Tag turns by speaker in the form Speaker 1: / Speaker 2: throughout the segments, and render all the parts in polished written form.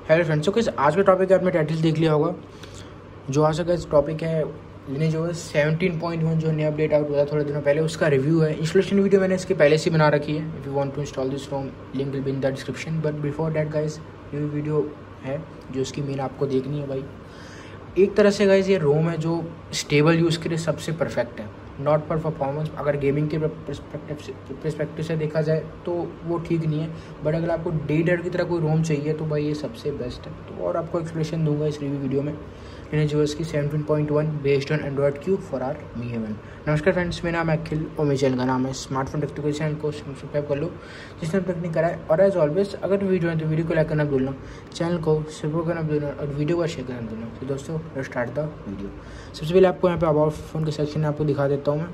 Speaker 1: Hello friends, तो कैसे आज का टॉपिक है, आपने टाइटल देख लिया होगा। जो आज का टॉपिक है लिनोवो 17.1 जो नया अपडेट आउट हुआ था थोड़े दिनों पहले, उसका रिव्यू है। इंस्टॉलेशन वीडियो मैंने इसके पहले से बना रखी है। If you want to install this ROM, link will be in the description. But before that guys, ये वीडियो है जो इसकी मेन आपको देखनी है भाई। एक तरह से गाइस ये रोम है जो स्टेबल यूज़ के लिए सबसे परफेक्ट है, नॉट पर परफॉर्मेंस। अगर गेमिंग के परस्पेक्टिव से देखा जाए तो वो ठीक नहीं है, बट अगर आपको डे डेट की तरह कोई रोम चाहिए तो भाई ये सबसे बेस्ट है। तो और आपको एक्सप्लेनेशन दूंगा इस रिव्यू वीडियो में लिनोवो की 17.1 based on Android Q for R Mi 11। नमस्कार फ्रेंड्स, मेरा नाम है अखिल और मेरे चैनल का नाम है स्मार्टफोन टेक्निकल चैनल को सब्सक्राइब कर लो जिसने अब तक नहीं करा है। और एज ऑलवेज अगर वीडियो है तो वीडियो को लाइक करना भूलना, चैनल को सब्सक्राइब करना भूलना और वीडियो को शेयर करना भूलना। तो दोस्तों स्टार्ट द वीडियो। सबसे पहले आपको यहाँ पे अबाउट फोन के सेक्शन में आपको दिखा देता हूँ मैं।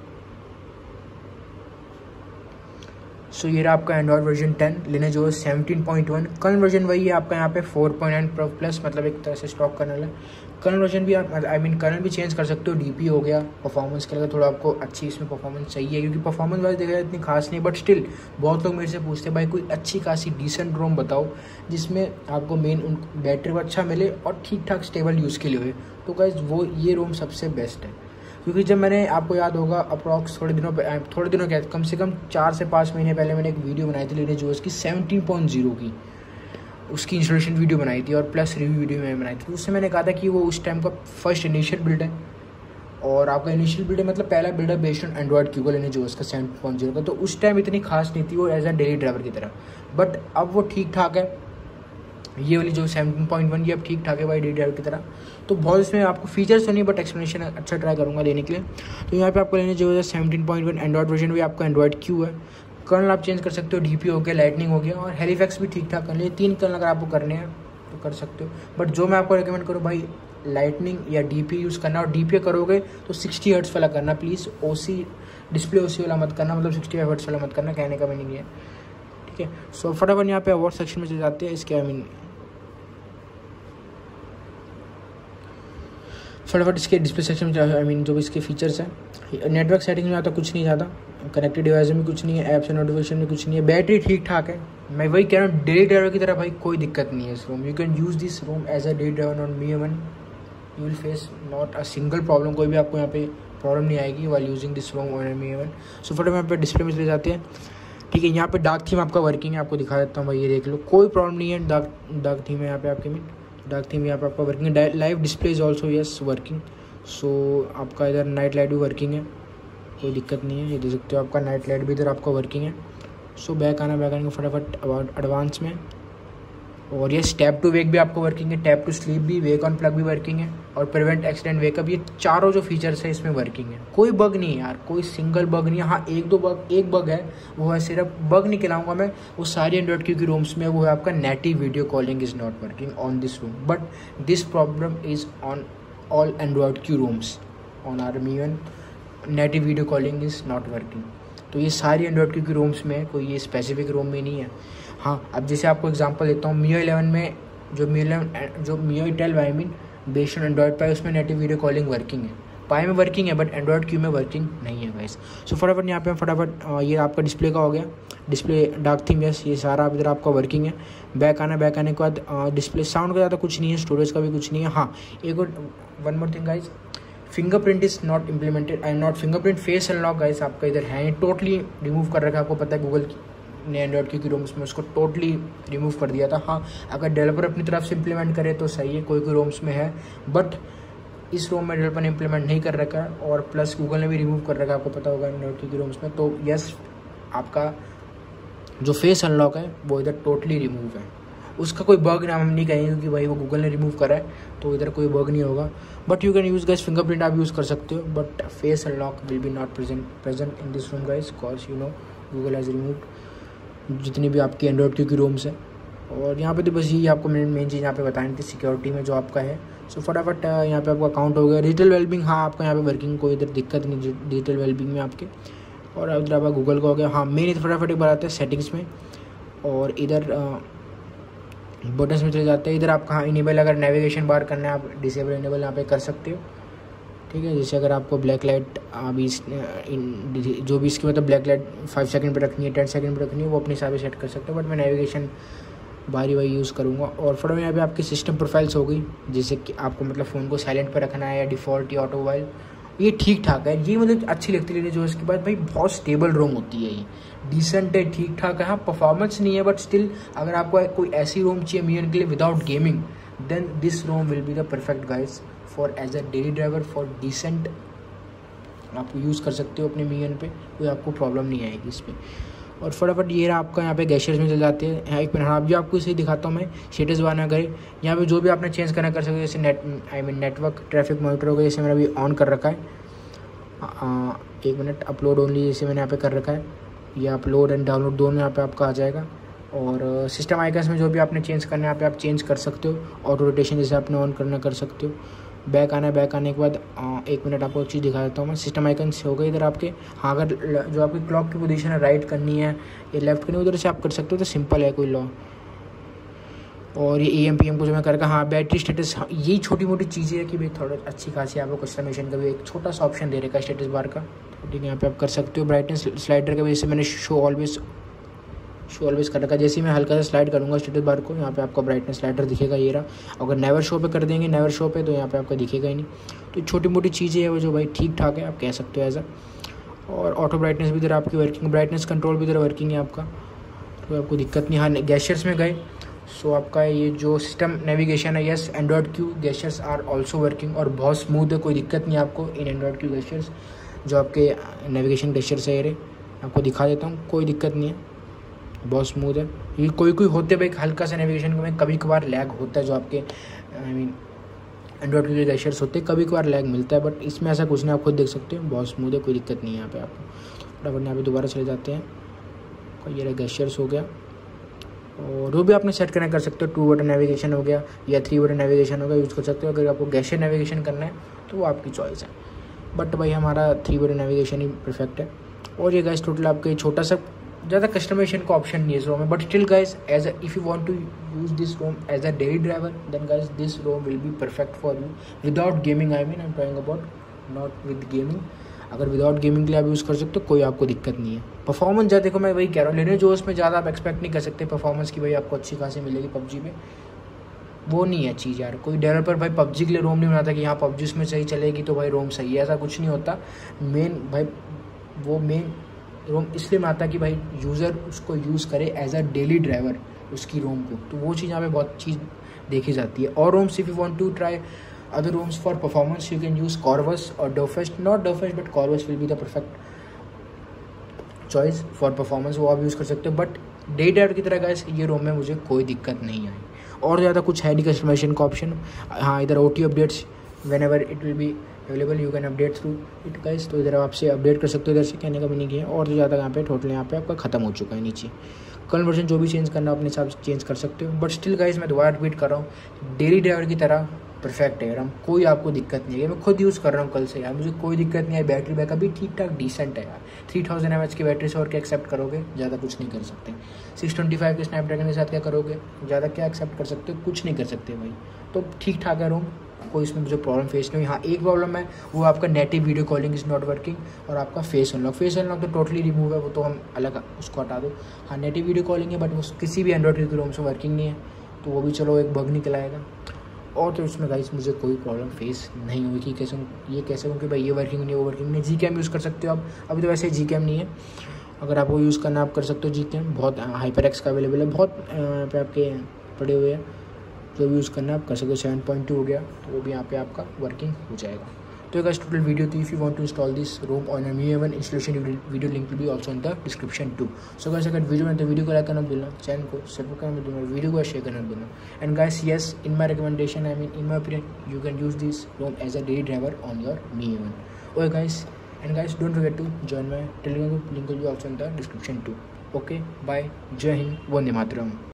Speaker 1: सो ये रहा आपका Android version 10 Lenovo 17.1। Kernel version वही है आपका यहाँ पे 4.9 प्रो प्लस, मतलब एक तरह से स्टॉक कर्नल है। कर्नल वर्जन भी आप कर्नल भी चेंज कर सकते हो। डीपी हो गया परफॉर्मेंस के लिए, थोड़ा आपको अच्छी इसमें परफॉर्मेंस चाहिए क्योंकि परफॉर्मेंस वाइज देखा जाए इतनी खास नहीं, बट स्टिल बहुत लोग मेरे से पूछते हैं भाई कोई अच्छी खासी डिसेंट रोम बताओ जिसमें आपको मेन बैटरी को अच्छा मिले और ठीक ठाक स्टेबल यूज़ के लिए हुए। तो गाइस वो ये रोम सबसे बेस्ट है, क्योंकि जब मैंने, आपको याद होगा अप्रॉक्स थोड़े दिनों के कम से कम 4 से 5 महीने पहले मैंने एक वीडियो बनाई थी लिनोवो की 17.0 की, उसकी इंस्टॉलेशन वीडियो बनाई थी और प्लस रिव्यू वीडियो मैंने बनाई थी। उससे मैंने कहा था कि वो उस टाइम का फर्स्ट इनिशियल बिल्ड है और आपका इनिशियल बिल्ड है, मतलब पहला बिल्ड है based on Android Q Lenovo का 7.0 का। तो उस टाइम इतनी खास नहीं थी वो एज अ डेली ड्राइवर की तरह, बट अब वो ठीक ठाक है। ये वाली जो 17.1 ये अब ठीक ठाक है भाई डेली ड्राइवर की तरह। तो बहुत इसमें आपको फीचर्स तो नहीं, बट एक्सप्लेनेशन अच्छा ट्राई करूँगा देने के लिए। तो यहाँ पे आपको लेने जो है 17.1 एंड्रॉइड वर्जन भी आपका एंड्रॉइड क्यू है। कर्नल आप चेंज कर सकते हो, डीपी हो गया, लाइटनिंग हो गया और हेलीफैक्स भी ठीक ठाक कर लिए। 3 कर्नल अगर आपको करने हैं तो कर सकते हो, बट जो मैं आपको रिकमेंड करूँ भाई लाइटनिंग या डीपी यूज़ करना। और डीपी करोगे तो 60 हर्ट्ज वाला करना प्लीज़, ओसी डिस्प्ले ओसी वाला मत करना, मतलब 65 हर्ट्ज वाला मत करना, कहने का मीनिंग है। ठीक है, सो फटाफट यहाँ पे अवार्ड सेक्शन में चले जाते हैं। इसके फटाफट इसके डिस्प्ले सेक्शन में जो भी इसके फीचर्स हैं। नेटवर्क सेटिंग में आता कुछ नहीं ज़्यादा, कनेक्टेड डिवाइस में कुछ नहीं है, ऐप्स एंड नोटिफिकेशन में कुछ नहीं है, बैटरी ठीक ठाक है। मैं वही कह रहा हूँ डेली ड्राइवर की तरह भाई कोई दिक्कत नहीं है इस ROM. You can use this ROM as a daily driver on Mi 11। You will face not a single problem, कोई भी आपको यहाँ पे प्रॉब्लम नहीं आएगी while using this ROM on Mi 11। So फटाफट यहाँ पे डिस्प्ले में चले जाते हैं। ठीक है, यहाँ पे डार्क थीम आपका वर्किंग है, आपको दिखा देता हूँ भाई, ये देख लो कोई प्रॉब्लम नहीं है। डार्क थीम है यहाँ पे आपके में, डार्क थीम यहाँ पे आपका वर्किंग है। Live display is also yes working. So आपका इधर नाइट लाइट भी वर्किंग है, कोई दिक्कत नहीं है। ये देख सकते हो आपका नाइट लाइट भी इधर आपका वर्किंग है। सो बैक आने का फटाफट अबाउट एडवांस में। और ये टैप टू वेक भी आपको वर्किंग है, टैप टू स्लीप भी, वेक ऑन प्लग भी वर्किंग है और प्रिवेंट एक्सीडेंट वेकअप, ये चारों जो फीचर्स है इसमें वर्किंग है। कोई बग नहीं है यार, कोई सिंगल बग नहीं है। हाँ एक बग है, वो है सिर्फ बग नहीं खिलाऊंगा मैं, वो सारी एंड्रॉइड क्यू की रूम्स में वो है आपका native video calling is not working on this ROM, but this problem is on all Android Q rooms on our Mi 11 native video calling is not working। तो ये सारी Android Q की rooms में, कोई ये स्पेसिफिक रोम में नहीं है। हाँ, अब जैसे आपको एग्जांपल देता हूँ, Mi 11 में जो Mi 12 I mean based on Android pie, उसमें नेटिव वीडियो कॉलिंग वर्किंग है, पाई में वर्किंग है, बट एंड्रॉइड क्यू में वर्किंग नहीं है गाइस। सो फटाफट यहाँ पे फटाफट ये आपका डिस्प्ले का हो गया, डिस्प्ले डार्क थीम यस, ये सारा इधर आपका वर्किंग है। बैक आने के बाद डिस्प्ले साउंड का ज़्यादा कुछ नहीं है, स्टोरेज का भी कुछ नहीं है। हाँ, एक और one more thing guys, fingerprint is not implemented and not fingerprint face unlock guys आपका इधर है टोटली रिमूव कर रखा है। आपको पता है गूगल ने एंड्रॉइड की रोम्स में उसको टोटली रिमूव कर दिया था। हाँ, अगर डेवलपर अपनी तरफ से इम्प्लीमेंट करे तो सही है, कोई रोम्स में है, बट इस रोम में डेवलपर ने इम्प्लीमेंट नहीं कर रखा है और प्लस गूगल ने भी रिमूव कर रखा है, आपको पता होगा एंड्रॉइड की रोम्स में। तो यस, आपका जो फेस अनलॉक है वो इधर टोटली रिमूव है, उसका कोई बग ना हम नहीं कहेंगे क्योंकि भाई वो गूगल ने रिमूव करा है, तो इधर कोई बग नहीं होगा। But you can use guys fingerprint आप यूज़ कर सकते हो, but face unlock will be not present in this ROM guys, because you know Google has removed जितनी भी आपकी एंड्रॉइड की रोम्स है। और यहाँ पे तो बस यही आपको मेन चीज़ यहाँ पे बतानी थी सिक्योरिटी में जो आपका है। सो फटाफट यहाँ पे आपका अकाउंट हो गया। डिजिटल वेलबिंग, हाँ आपका यहाँ पे वर्किंग, कोई इधर दिक्कत नहीं डिजिटल वेलबिंग में आपके। और इधर आपका गूगल का हो गया। हाँ, मेन फटाफट एक बार आते हैं सेटिंग्स में और इधर बटन्स में चले जाते हैं। इधर आप कहाँ इनेबल, अगर नेविगेशन बार करना है आप डिसेबल इनेबल यहाँ पे कर सकते हो। ठीक है, जैसे अगर आपको ब्लैक लाइट अभी जो भी इसकी मतलब ब्लैक लाइट 5 सेकंड पे रखनी है, 10 सेकंड पे रखनी है, वो अपने हिसाब से सेट कर सकते हो। बट मैं नेविगेशन बारी बारी यूज़ करूँगा। और फटाफट यहाँ पे आपकी सिस्टम प्रोफाइल्स हो गई, जैसे कि आपको मतलब फ़ोन को साइलेंट पर रखना है या डिफ़ॉल्ट या ऑटो मोबाइल, ये ठीक ठाक है। ये मतलब अच्छी लगती है जो इसके बाद भाई बहुत स्टेबल रोम होती है, ये डिसेंट है, ठीक ठाक है। हाँ परफॉर्मेंस नहीं है बट स्टिल अगर आपको कोई ऐसी रोम चाहिए मियन के लिए without gaming, then this ROM will be the perfect guys for as a daily driver, for decent आप यूज़ कर सकते हो अपने मियन पे, कोई आपको प्रॉब्लम नहीं आएगी इस पर। और फटाफट ये रहा आपका यहाँ पे गैशर्स में चल जाते हैं। यहाँ एक मिनट, हाँ अभी आपको इसे दिखाता हूँ मैं, स्टेटस बार ना करें। यहाँ पे जो भी आपने चेंज करना कर सकते हो, जैसे नेटवर्क ट्रैफिक मॉनिटर हो गया, जैसे मेरा अभी ऑन कर रखा है। एक मिनट, अपलोड ओनली जैसे मैंने यहाँ पे कर रखा है, ये अपलोड एंड डाउनलोड दोनों यहाँ पे आपका आ जाएगा। और सिस्टम आइकन्स में जो भी आपने चेंज करना है यहाँ पे आप चेंज कर सकते हो। ऑटो रोटेशन जैसे आपने ऑन करना कर सकते हो। बैक आना है, बैक आने के बाद एक मिनट आपको एक चीज़ दिखा देता हूँ मैं। सिस्टम आइकन्स हो गए इधर आपके। हाँ अगर जो आपकी क्लॉक की पोजीशन है राइट करनी है या लेफ्ट करनी है, उधर से आप कर सकते हो, तो सिंपल है कोई लॉ। और ये AM PM को जो मैं करके, हाँ बैटरी स्टेटस, हाँ यही छोटी मोटी चीज़ें है कि भाई थोड़ा अच्छी खासी आपको कस्टमाइजेशन का भी एक छोटा सा ऑप्शन दे रखा है स्टेटस बार का, ठीक है। यहाँ पे आप कर सकते हो ब्राइटनेस स्लाइडर की वजह से मैंने शो ऑलवेज कर रखा है। जैसे ही मैं हल्का सा स्लाइड करूँगा स्टेटस बार को, यहाँ पे आपका ब्राइटनेस स्लाइडर दिखेगा, ये रहा। अगर नेवर शो पे कर देंगे, नेवर शो पे, तो यहाँ पे आपका दिखेगा ही नहीं। तो छोटी मोटी चीज़ें है वो जो भाई ठीक ठाक है, आप कह सकते हो ऐसा। और ऑटो ब्राइटनेस भी इधर आपकी वर्किंग, ब्राइटनेस कंट्रोल भी इधर वर्किंग है आपका, तो आपको दिक्कत नहीं। हाँ गैशर्स में गए, सो आपका ये जो सिस्टम नेविगेशन है, yes Android Q gestures are also working और बहुत स्मूथ है, कोई दिक्कत नहीं आपको इन एंड्रॉयड क्यू गैशर्स। जो आपके नेविगेशन गैशर्स है ये आपको दिखा देता हूँ, कोई दिक्कत नहीं है, बहुत स्मूथ है। ये कोई होते भाई हल्का सा नेविगेशन में कभी कभार लैग होता है, जो आपके एंड्रॉयड के गैशर्स होते हैं कभी कभार लैग मिलता है, बट इसमें ऐसा कुछ नहीं, आप खुद देख सकते हो बहुत स्मूथ है, कोई दिक्कत नहीं है यहाँ पे आपको। फटाफट यहाँ पे दोबारा चले जाते हैं, ये गैशर्स हो गया। और जो भी आपने सेट करना कर सकते हो, 2 बटन नेविगेशन हो गया या 3 बटन नेविगेशन हो गया, यूज़ कर सकते हो। अगर आपको गैशर नेविगेशन करना है तो वो आपकी चॉइस है, बट भाई हमारा 3 बटन नेविगेशन ही परफेक्ट है। और ये गाइस टोटल आपके छोटा सा, ज़्यादा कस्टमाइजेशन का ऑप्शन नहीं है इस रोम में, but still guys as if you want to use this ROM as a daily driver, then guys this ROM will be perfect for you without gaming. I mean I am talking about not with gaming. अगर without gaming के लिए आप use कर सकते हो, कोई आपको दिक्कत नहीं है। परफॉर्मेंस ज़्यादा, देखो मैं वही कह रहा हूँ, लेने जो उसमें ज़्यादा आप एक्सपेक्ट नहीं कर सकते परफॉर्मेंस की भाई आपको अच्छी खासी मिलेगी पबजी में, वो नहीं है चीज़ यार। कोई डेवलपर भाई पबजी के लिए रोम नहीं बनाता कि हाँ पबजी उसमें सही चलेगी तो भाई रोम सही है, ऐसा कुछ नहीं होता। मेन रोम इसलिए बनाता कि भाई यूज़र उसको यूज़ करे एज अ डेली ड्राइवर उसकी रोम को, तो वो चीज़ यहाँ पे बहुत चीज़ देखी जाती है। और ROMs if you want to try other ROMs for performance, you can use Corvus or Dofest, not Dofest but Corvus will be the perfect choice for performance, वो आप यूज़ कर सकते हो। बट डे ड्राइवर की तरह guys ये रोम में मुझे कोई दिक्कत नहीं आई, और ज़्यादा कुछ है नहीं कस्टमाइजेशन का ऑप्शन। हाँ इधर OT updates whenever it will be available you can update through it guys, तो इधर आपसे अपडेट कर सकते हो, इधर से कहने का भी नहीं किया। और जो ज़्यादा यहाँ पे टोटल यहाँ पे आपका खत्म हो चुका है नीचे। कन्वर्जन जो भी चेंज करना अपने हिसाब से चेंज कर सकते हो, बट स्टिल गाइस मैं दोबारा रिपीट कर रहा हूँ, डेली ड्राइवर की तरह परफेक्ट है यार, हम कोई आपको दिक्कत नहीं है। मैं खुद यूज़ कर रहा हूँ कल से यार, मुझे कोई दिक्कत नहीं है। बैटरी बैकअप भी ठीक ठाक डिसेंट है यार, 3000 mAh की बैटरी से और क्या एक्सेप्ट करोगे, ज़्यादा कुछ नहीं कर सकते। 625 के स्नैपड्रैगन के साथ क्या करोगे, ज़्यादा क्या एक्सेप्ट कर सकते हो, कुछ नहीं कर सकते भाई। तो ठीक ठाक है रोम, कोई इसमें मुझे प्रॉब्लम फेस नहीं हुई। हाँ एक प्रॉब्लम है, वो आपका native video calling is not working, और आपका फेस अनलॉक तो टोटली रिमूव है, वो तो हम अलग उसको हटा दो। हाँ नेटिव वीडियो कॉलिंग है, बट वो किसी भी एंड्रॉइड के रोम से वर्किंग नहीं है, तो वो भी चलो एक बग निकल आएगा। और तो इसमें गाइस मुझे कोई प्रॉब्लम फेस नहीं हुई कि कैसे ये कैसे कि भाई ये वर्किंग नहीं वो वर्किंग नहीं। GCam यूज़ कर सकते हो आप, अभी तो वैसे GCam नहीं है, अगर आपको यूज़ करना आप कर सकते हो। GCam बहुत HyperX का अवेलेबल है, बहुत पे आपके पड़े हुए हैं, जो यूज़ करना आप कर सकते हो। 7.2 हो गया तो वो भी यहाँ पे आपका वर्किंग हो जाएगा। तो गाइस टोटल वीडियो थी। If you want to install this ROM on Mi A1 installation video link will be also in the description too. So guys अगर वीडियो में तो वीडियो को लाइक करना भूलना, चैनल को सब्सक्राइब करना भूलना, वीडियो को शेयर करना भूलना। And guys yes in my recommendation, I mean in my opinion, you can use this ROM as a daily driver on your Mi A1। Okay guys, and guys don't forget to join my Telegram group, link will be also in the description too. Okay bye, जय हिंद, वंदे मातरम।